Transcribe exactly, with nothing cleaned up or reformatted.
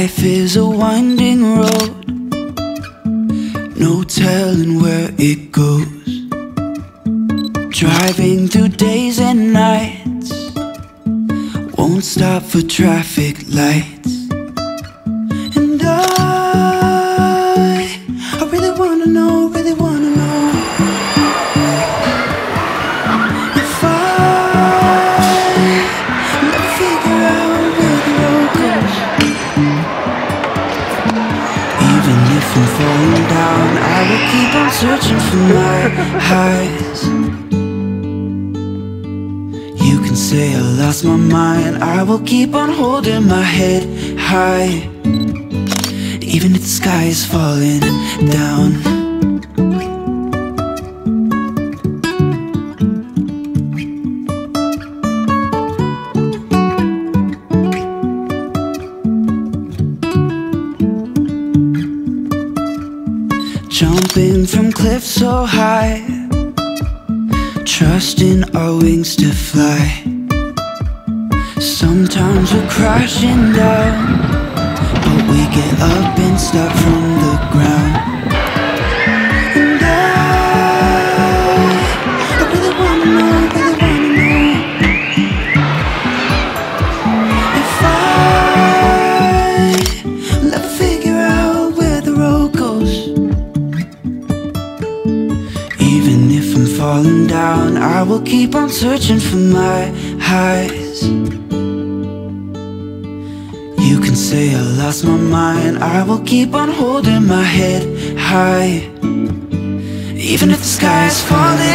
Life is a winding road, no telling where it goes. Driving through days and nights, won't stop for traffic lights. And I, I really wanna know, really wanna know if I never figure out where the road goes. Even if I'm falling down, I will keep on searching for my highs. You can say I lost my mind, I will keep on holding my head high, even if the sky is falling down. Jumping from cliffs so high, trusting our wings to fly. Sometimes we're crashing down, but we get up and start from the ground. And I, I really wanna know, really wanna know if I'll ever figure out where the road goes. Even if I'm falling down, I will keep on searching for my highs. You can say I lost my mind, I will keep on holding my head high, even if the sky is falling